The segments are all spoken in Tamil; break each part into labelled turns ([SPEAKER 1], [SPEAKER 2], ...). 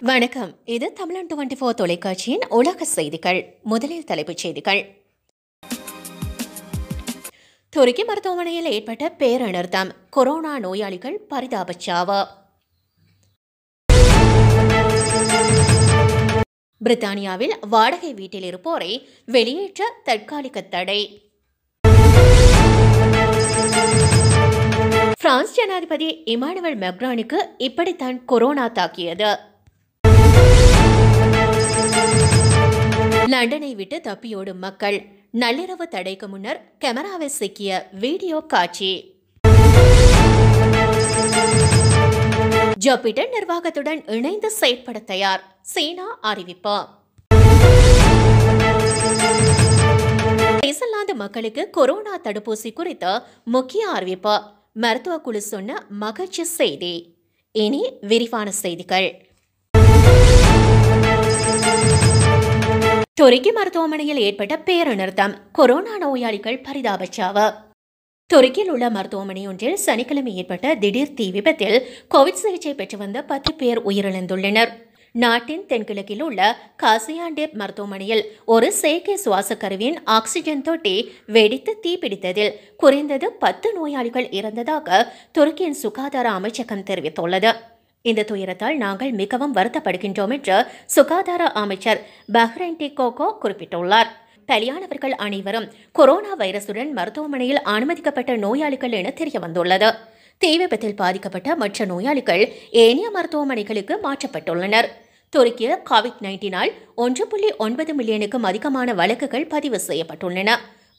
[SPEAKER 1] வணக்கம். இது தமிழன் 24 தொலைக்காட்சியின் உலக செய்திகள். முதலில் தலைப்புச் செய்திகள். துருக்கி மருத்துவமனையில் ஏற்பட்ட பேரனர்த்தம். கொரோனா நோயாளிகள் பரிதாபச் சாவு. பிரித்தானியாவில் வாடகை வீட்டில் இருப்போரை வெளியேற்ற தற்காலிக தடை. பிரான்ஸ் ஜனாதிபதி இமானுவேல் மேக்ரானுக்கு இப்படித்தான் கொரோனா தாக்கியது. லண்டனை விட்டு தப்பியோடும் மக்கள். நள்ளிரவு தடைக்கு முன்னர் கேமராவில் சிக்கிய வீடியோ காட்சி. ஜூபிட்டர் நிர்வாகத்துடன் இணைந்து செயற்பட தயார். சீனா அறிவிப்பு. சுவிட்சர்லாந்து மக்களுக்கு கொரோனா தடுப்பூசி குறித்த முக்கிய அறிவிப்பு. மருத்துவ குழு சொன்ன மகிழ்ச்சி செய்தி. இனி விரிவான செய்திகள். துருக்கி மருத்துவமனையில் ஏற்பட்ட பேரனர்த்தம். கொரோனா நோயாளிகள் பரிதாபச் சாவு. துருக்கியில் உள்ள மருத்துவமனை ஒன்றில் சனிக்கிழமை ஏற்பட்ட திடீர் தீ விபத்தில் கோவிட் சிகிச்சை பெற்று வந்த 10 பேர் உயிரிழந்துள்ளனர். நாட்டின் தென்கிழக்கில் உள்ள காசியாண்டேப் மருத்துவமனையில் ஒரு செயற்கை சுவாச கருவியின் ஆக்சிஜன் தொட்டி வெடித்து தீப்பிடித்ததில் குறைந்தது 10 நோயாளிகள் இறந்ததாக துருக்கியின் சுகாதார அமைச்சகம் தெரிவித்துள்ளது. இந்த துயரத்தால் நாங்கள் மிகவும் வருத்தப்படுகின்றோம் என்று சுகாதார அமைச்சர் பஹ்ரைன்டி கோகோ குறிப்பிட்டுள்ளார். பலியானவர்கள் அனைவரும் கொரோனா வைரசுடன் மருத்துவமனையில் அனுமதிக்கப்பட்ட நோயாளிகள் என தெரிய வந்துள்ளது. தீ விபத்தில் பாதிக்கப்பட்ட மற்ற நோயாளிகள் ஏனைய மருத்துவமனைகளுக்கு மாற்றப்பட்டுள்ளனர். துருக்கியில் கோவிட்-19 1.9 மில்லியனுக்கும் அதிகமான வழக்குகள் பதிவு செய்யப்பட்டுள்ளன.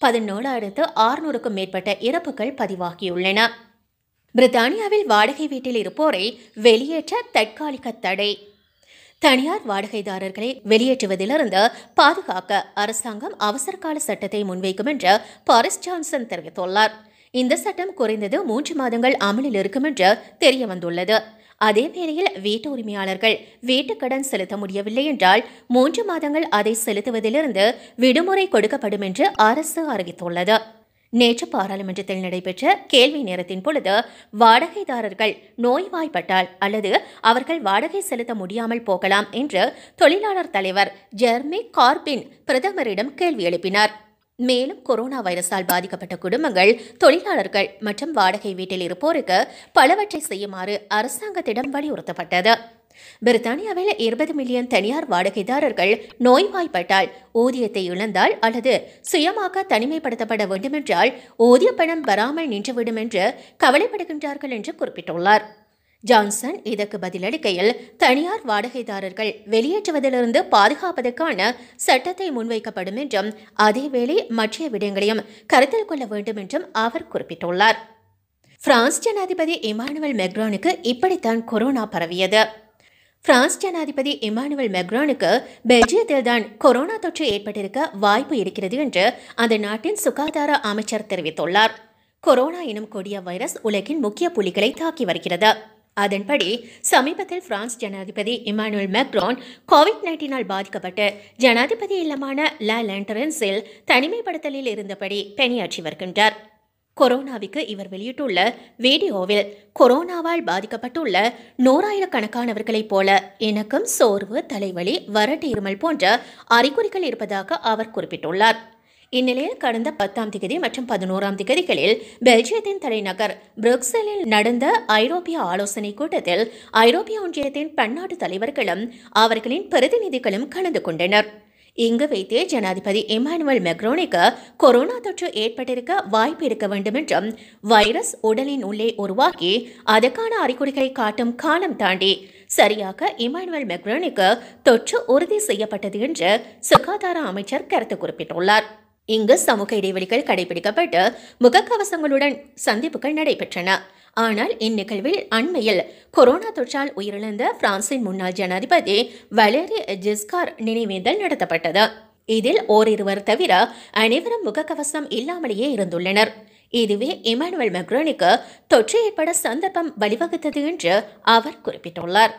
[SPEAKER 1] 17,600க்கும் மேற்பட்ட இறப்புகள் பதிவாகியுள்ளன. பிரித்தானியாவில் வாடகை வீட்டில் இருப்போரை வெளியேற்ற தற்காலிக தடை. தனியார் வாடகைதாரர்களை வெளியேற்றுவதிலிருந்து பாதுகாக்க அரசாங்கம் அவசரகால சட்டத்தை முன்வைக்கும் என்று போரிஸ் ஜான்சன் தெரிவித்துள்ளார். இந்த சட்டம் குறைந்தது 3 மாதங்கள் அமலில் இருக்கும் என்று தெரிய வந்துள்ளது. அதே வேளையில் வீட்டு உரிமையாளர்கள் வீட்டுக்கடன் செலுத்த முடியவில்லை என்றால் 3 மாதங்கள் அதை செலுத்துவதிலிருந்து விடுமுறை கொடுக்கப்படும் என்று அரசு அறிவித்துள்ளது. நேற்று பாராளுமன்றத்தில் நடைபெற்ற கேள்வி நேரத்தின் பொழுது வாடகைதாரர்கள் நோய்வாய்ப்பட்டால் அல்லது அவர்கள் வாடகை செலுத்த முடியாமல் போகலாம் என்று தொழிலாளர் தலைவர் ஜெர்மி கார்பின் பிரதமரிடம் கேள்வி எழுப்பினார். மேலும் கொரோனா வைரஸால் பாதிக்கப்பட்ட குடும்பங்கள், தொழிலாளர்கள் மற்றும் வாடகை வீட்டில் இருப்போருக்கு பலவற்றை செய்யுமாறு அரசாங்கத்திடம் வலியுறுத்தப்பட்டது. பிரித்தானியாவில் 20 மில்லியன் தனியார் வாடகைதாரர்கள் நோய்வாய்ப்பட்டால், ஊதியத்தை இழந்தால் அல்லது சுயமாக தனிமைப்படுத்தப்பட வேண்டுமென்றால் ஊதிய பணம் வராமல் நின்றுவிடும் என்று கவலைப்படுகின்றார்கள் என்று குறிப்பிட்டுள்ளார். ஜான்சன் இதற்கு பதிலளிக்கையில் தனியார் வாடகைதாரர்கள் வெளியேற்றுவதிலிருந்து பாதுகாப்பதற்கான சட்டத்தை முன்வைக்கப்படும் என்றும் அதேவேளை மற்ற விடயங்களையும் கருத்தில் கொள்ள வேண்டும் என்றும் அவர் குறிப்பிட்டுள்ளார். பிரான்ஸ் ஜனாதிபதி இமானுவேல் மேக்ரானுக்கு இப்படித்தான் கொரோனா பரவியது. பிரான்ஸ் ஜனாதிபதி இமானுவேல் மேக்ரானுக்கு பெல்ஜியத்தில்தான் கொரோனா தொற்று ஏற்பட்டிருக்க வாய்ப்பு இருக்கிறது என்று அந்த நாட்டின் சுகாதார அமைச்சர் தெரிவித்துள்ளார். கொரோனா எனும் கொடிய வைரஸ் உலகின் முக்கிய புள்ளிகளை தாக்கி வருகிறது. அதன்படி சமீபத்தில் பிரான்ஸ் ஜனாதிபதி இமானுவேல் மேக்ரான் கோவிட்-19 பாதிக்கப்பட்டு ஜனாதிபதி இல்லமான லா லாண்டரன்ஸில் தனிமைப்படுத்தலில் இருந்தபடி பணியாற்றி வருகின்றார். கொரோனாவுக்கு இவர் வெளியிட்டுள்ள வீடியோவில் கொரோனாவால் பாதிக்கப்பட்டுள்ள 100,000கணக்கானவர்களைப் போல எனக்கும் சோர்வு, தலைவலி, வறட்டு இருமல் போன்ற அறிகுறிகள் இருப்பதாக அவர் குறிப்பிட்டுள்ளார். இந்நிலையில் கடந்த 10ஆம் தேதி மற்றும் 11ஆம் தேதிகளில் பெல்ஜியத்தின் தலைநகர் புருக்செல்லில் நடந்த ஐரோப்பிய ஆலோசனை கூட்டத்தில் ஐரோப்பிய ஒன்றியத்தின் பன்னாட்டு தலைவர்களும் அவர்களின் பிரதிநிதிகளும் கலந்து கொண்டனர். இங்கு வைத்தே ஜனாதிபதி இமானுவேல் மேக்ரானுக்கு கொரோனா தொற்று ஏற்பட்டிருக்க வாய்ப்பு இருக்க வேண்டும் என்றும், வைரஸ் உடலின் உள்ளே உருவாக்கி அதற்கான அறிகுறிகளை காட்டும் காலம் தாண்டி சரியாக இமானுவேல் மேக்ரானுக்கு தொற்று உறுதி செய்யப்பட்டது என்று சுகாதார அமைச்சர் கருத்து குறிப்பிட்டுள்ளார். இங்கு சமூக இடைவெளிகள் கடைபிடிக்கப்பட்டு முகக்கவசங்களுடன் சந்திப்புகள் நடைபெற்றன. ஆனால் இந்நிகழ்வில் அண்மையில் கொரோனா தொற்றால் உயிரிழந்த பிரான்சின் முன்னாள் ஜனாதிபதி வலேரி ஜிஸ்கார் நினைவேந்தல் நடத்தப்பட்டது. இதில் ஓரிருவர் தவிர அனைவரும் முகக்கவசம் இல்லாமலேயே இருந்துள்ளனர். இதுவே இமானுவேல் மேக்ரானுக்கு தொற்று ஏற்பட சந்தர்ப்பம் வழிவகுத்தது என்று அவர் குறிப்பிட்டுள்ளார்.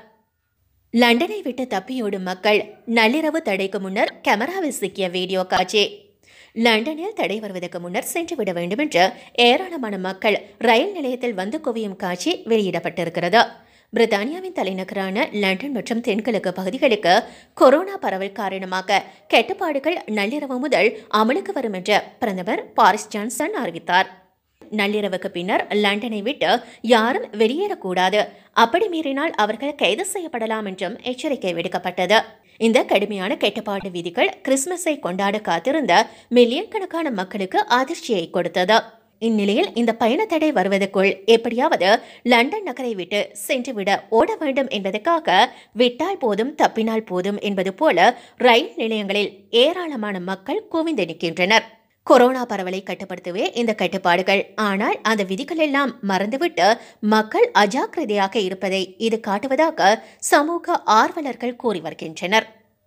[SPEAKER 1] லண்டனை விட்டு தப்பியோடும் மக்கள். நள்ளிரவு தடைக்கு முன்னர் கேமராவில் சிக்கிய வீடியோ காட்சி. லண்டனில் தடை வருவதற்கு முன்னர் சென்றுவிட வேண்டும் என்று ஏராளமான மக்கள் ரயில் நிலையத்தில் வந்து குவியும் காட்சி வெளியிடப்பட்டிருக்கிறது. பிரித்தானியாவின் தலைநகரான லண்டன் மற்றும் தென்கிழக்கு பகுதிகளுக்கு கொரோனா பரவல் காரணமாக கட்டுப்பாடுகள் நள்ளிரவு முதல் அமலுக்கு வரும் என்று பிரதமர் பாரிஸ் ஜான்சன் அறிவித்தார். நள்ளிரவுக்கு பின்னர் லண்டனை விட்டு யாரும் வெளியேறக்கூடாது, அப்படி மீறினால் அவர்கள் கைது செய்யப்படலாம் என்றும் எச்சரிக்கை விடுக்கப்பட்டது. இந்த கடுமையான கட்டுப்பாடு விதிகள் கிறிஸ்துமஸை கொண்டாட காத்திருந்த மில்லியன் கணக்கான மக்களுக்கு அதிர்ச்சியை கொடுத்தது. இந்நிலையில் இந்த பயண தடை வருவதற்குள் எப்படியாவது லண்டன் நகரை விட்டு சென்றுவிட ஓட வேண்டும் என்பதற்காக விட்டால் போதும் தப்பினால் போதும் என்பது போல ரயில் நிலையங்களில் ஏராளமான மக்கள் குவிந்து நிற்கின்றனர். கொரோனா பரவலை கட்டுப்படுத்தவே இந்த கட்டுப்பாடுகள். ஆனால் அந்த விதிகள் எல்லாம் மறந்துவிட்டு மக்கள் அஜாக்கிரதையாக இருப்பதை இது காட்டுவதாக சமூக ஆர்வலர்கள் கூறி வருகின்றனர்.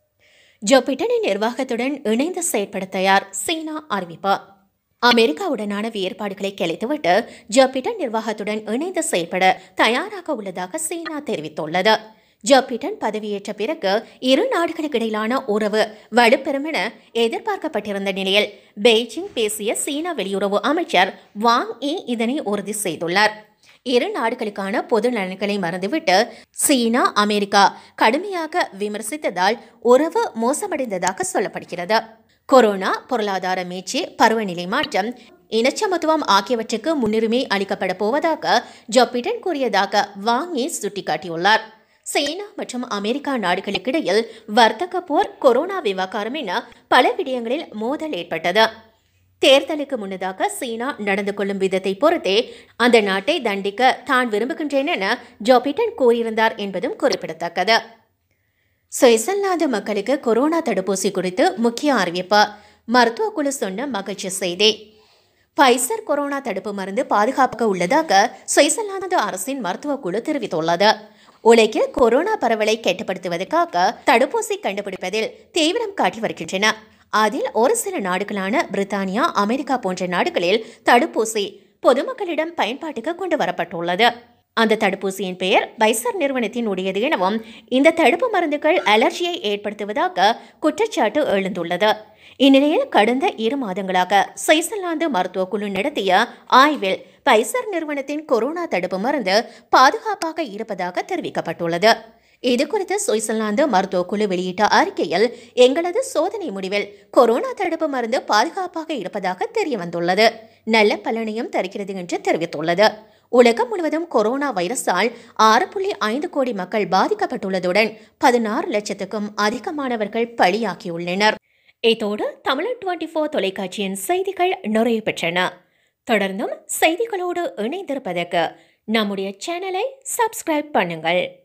[SPEAKER 1] ஜோ பிடனின் நிர்வாகத்துடன் இணைந்து செயற்பட தயார் சீனா அறிவிப்பு. அமெரிக்காவுடனான வேறுபாடுகளை கலைத்துவிட்டு ஜோ பிடன் நிர்வாகத்துடன் இணைந்து செயற்பட தயாராக உள்ளதாக சீனா தெரிவித்துள்ளது. ஜோ பிடன் பதவியேற்ற பிறகு இரு நாடுகளுக்கு இடையிலான உறவு வலுப்பெறும் என எதிர்பார்க்கப்பட்டிருந்த நிலையில் பெய்ஜிங் பேசிய சீனா வெளியுறவு அமைச்சர் வாங் யி இதனை உறுதி செய்துள்ளார். இரு நாடுகளுக்கான பொது நலன்களை மறந்துவிட்டு சீனா அமெரிக்கா கடுமையாக விமர்சித்ததால் உறவு மோசமடைந்ததாக சொல்லப்படுகிறது. கொரோனா, பொருளாதார மீட்சி, பருவநிலை மாற்றம், இனச்சமத்துவம் ஆகியவற்றுக்கு முன்னுரிமை அளிக்கப்பட போவதாக ஜோ பிடன் கூறியதாக வாங் யி சுட்டிக்காட்டியுள்ளார். சீனா மற்றும் அமெரிக்கா நாடுகளுக்கிடையில் வர்த்தக போர், கொரோனா விவகாரம் என பல விடயங்களில் மோதல் ஏற்பட்டது. தேர்தலுக்கு முன்னதாக சீனா நடந்து கொள்ளும் விதத்தை பொறுத்தே அந்த நாட்டை தண்டிக்க தான் விரும்புகின்றேன் என ஜோ பிடன் கூறியிருந்தார் என்பதும் குறிப்பிடத்தக்கது. சுவிட்சர்லாந்து மக்களுக்கு கொரோனா தடுப்பூசி குறித்து முக்கிய அறிவிப்பு. மருத்துவ குழு சொன்ன மகிழ்ச்சி செய்தி. பைசர் கொரோனா தடுப்பு மருந்து பாதுகாப்பாக உள்ளதாக சுவிட்சர்லாந்து அரசின் மருத்துவ குழு தெரிவித்துள்ளது. உலகில் கொரோனா பரவலை கட்டுப்படுத்துவதற்காக தடுப்பூசி கண்டுபிடிப்பதில் தீவிரம் காட்டி வருகின்றன. அதில் ஒரு சில நாடுகளான பிரித்தானியா, அமெரிக்கா போன்ற நாடுகளில் தடுப்பூசி பொதுமக்களிடம் பயன்பாட்டுக்கு கொண்டு வரப்பட்டுள்ளது. அந்த தடுப்பூசியின் பெயர் பைசர் நிறுவனத்தின் உடையது எனவும் இந்த தடுப்பு மருந்துகள் அலர்ஜியை ஏற்படுத்துவதாக குற்றச்சாட்டு எழுந்துள்ளது. இந்நிலையில் கடந்த 2 மாதங்களாக சுவிட்சர்லாந்து மருத்துவ குழு நடத்திய ஆய்வில் பைசர் நிறுவனத்தின் கொரோனா தடுப்பு மருந்து பாதுகாப்பாக இருப்பதாக தெரிவிக்கப்பட்டுள்ளது. இதுகுறித்து சுவிட்சர்லாந்து மருத்துவ குழு வெளியிட்ட அறிக்கையில், எங்களது சோதனை முடிவில் கொரோனா தடுப்பு மருந்து பாதுகாப்பாக இருப்பதாக தெரியவந்துள்ளது, நல்ல பலனையும் தருகிறது என்று தெரிவித்துள்ளது. உலகம் முழுவதும் கொரோனா வைரஸால் 6.5 கோடி மக்கள் பாதிக்கப்பட்டுள்ளதுடன் 16 லட்சத்துக்கும் அதிகமானவர்கள் பலியாகியுள்ளனர். இதோடு தமிழன் 24 தொலைக்காட்சியின் செய்திகள் நிறைவு பெற்றன. தொடர்ந்தும் செய்திகளோடு இணைந்திருப்பதற்கு நம்முடைய சேனலை சப்ஸ்கிரைப் பண்ணுங்கள்.